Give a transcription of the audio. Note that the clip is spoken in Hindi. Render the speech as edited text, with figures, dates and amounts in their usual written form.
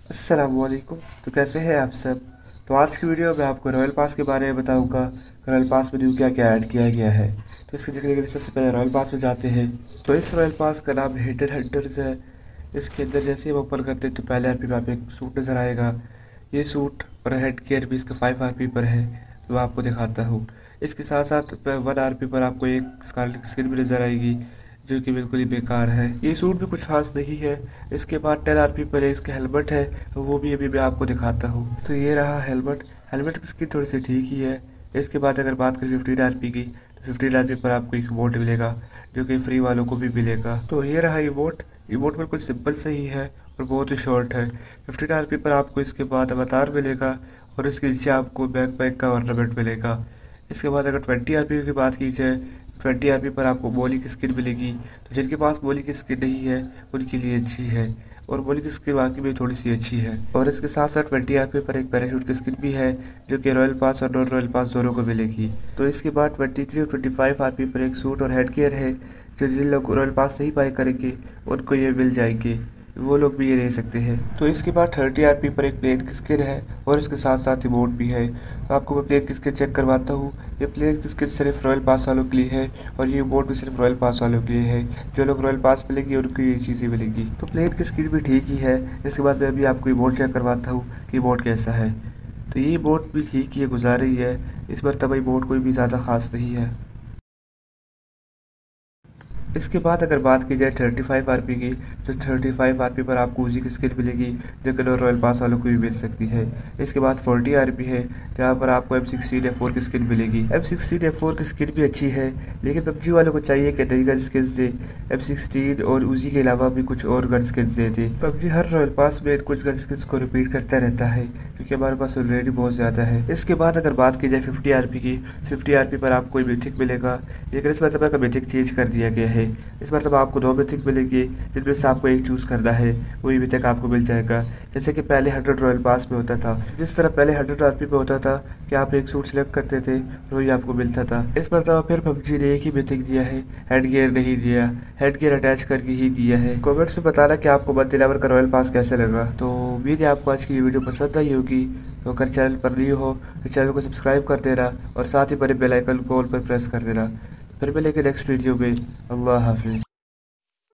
अस्सलामुअलैकुम। तो कैसे हैं आप सब। तो आज की वीडियो में आपको रॉयल पास के बारे में बताऊंगा। रॉयल पास में न्यू क्या क्या ऐड किया गया है। तो इसके जानने के लिए सबसे पहले रॉयल पास में जाते हैं। तो इस रॉयल पास का नाम हिडन हंटर्स है। इसके अंदर जैसे ही हम ओपन करते हैं तो पहले आरपी पे आप एक सूट नज़र आएगा। ये सूट और हेड केयर भी इसका 5 आरपी पर है। तो मैं आपको दिखाता हूँ। इसके साथ साथ 1 आरपी पर आपको एक स्कारलेट स्किन भी नज़र आएगी, जो कि बिल्कुल ही बेकार है। ये सूट भी कुछ खास नहीं है। इसके बाद 10 आरपी पर इसका हेलमेट है, वो भी अभी मैं आपको दिखाता हूँ। तो ये रहा हेलमेट। हेलमेट की स्किन थोड़ी सी ठीक ही है। इसके बाद अगर बात करें 15 आरपी की, तो 15 आरपी पर आपको एक इमोट मिलेगा, जो कि फ्री वालों को भी मिलेगा। तो ये रहा इमोट। इमोट बिल्कुल सिंपल सही है और बहुत ही शॉर्ट है। 15 आरपी पर आपको इसके बाद अवतार मिलेगा और इसके नीचे आपको बैकपैक का ऑर्नामेंट मिलेगा। इसके बाद अगर 20 आरपी की बात की जाए, 20 आरपी पर आपको बोली की स्किन मिलेगी। तो जिनके पास बोली की स्किन नहीं है उनके लिए अच्छी है, और बोली की स्किन बाकी भी थोड़ी सी अच्छी है। और इसके साथ साथ 20 आरपी पर एक पैराशूट की स्किन भी है, जो कि रॉयल पास और नॉन रॉयल पास दोनों को मिलेगी। तो इसके बाद 23 और 25 आरपी पर एक सूट और हेड केयर है, जो जिन लोग रॉयल पास से ही बाय करेंगे उनको ये मिल जाएंगे। वो लोग भी ये ले सकते हैं। तो इसके बाद 30 आरपी पर एक प्लेन की स्किन है और इसके साथ साथ इमोट भी है। तो आपको मैं प्लेन की स्किन चेक करवाता हूँ। ये प्लेन की स्किन सिर्फ रॉयल पास वालों के लिए है, और ये इमोट भी सिर्फ रॉयल पास वालों के लिए है। जो लोग रॉयल पास मिलेंगे उनको ये चीज़ें मिलेंगी। तो प्लेन की स्किन भी ठीक ही है। इसके बाद मैं अभी आपको इमोट चेक करवाता हूँ कि इमोट कैसा है। तो ये इमोट भी ठीक ही है, गुजारा ही है। इस मरतबा इमोट कोई भी ज़्यादा खास नहीं है। इसके बाद अगर बात की जाए 35 आरपी की, तो 35 आरपी पर आपको उसी की स्किन मिलेगी, जो कि रॉयल पास वालों को भी मिल सकती है। इसके बाद 40 आरपी है, जहाँ पर आपको M16A4 की स्किन मिलेगी। M16A4 की स्किन भी अच्छी है, लेकिन पबजी वालों को चाहिए कि नई गन स्किन से M16 और उसी के अलावा भी कुछ और गन स्किन दे दे। पबजी हर रॉयल पास में कुछ गन स्किन को रिपीट करता रहता है, क्योंकि हमारे पास ऑलरेडी बहुत ज़्यादा है। इसके बाद अगर बात की जाए 50 आरपी की, 50 आरपी पर आपको मिथिक मिलेगा, लेकिन इस मरतबा का मिथिक चेंज कर दिया गया है। इस मतलब आपको 2 मिथिक मिलेंगे, जिनमें से आपको एक चूज़ करना है, वही मिथिक आपको मिल जाएगा। जैसे कि पहले 100 रॉयल पास में होता था। जिस तरह पहले 100 आरपी में होता था कि आप एक सूट सेलेक्ट करते थे, वही आपको मिलता था। इस मरतबा फिर पबजी ने एक ही मिथिक दिया है, हेड गियर नहीं दिया। हेड गियर अटैच करके ही दिया है। कमेंट्स में बताना कि आपको 1 का रॉयल पास कैसे लगा। तो उम्मीद है आपको आज की ये वीडियो पसंद आई होगी। तो अगर चैनल पर नहीं हो तो चैनल को सब्सक्राइब कर देना, और साथ ही बड़े बेल आइकन को ऑल पर प्रेस कर देना। फिर मिलेंगे नेक्स्ट वीडियो में। अल्लाह हाफिज़।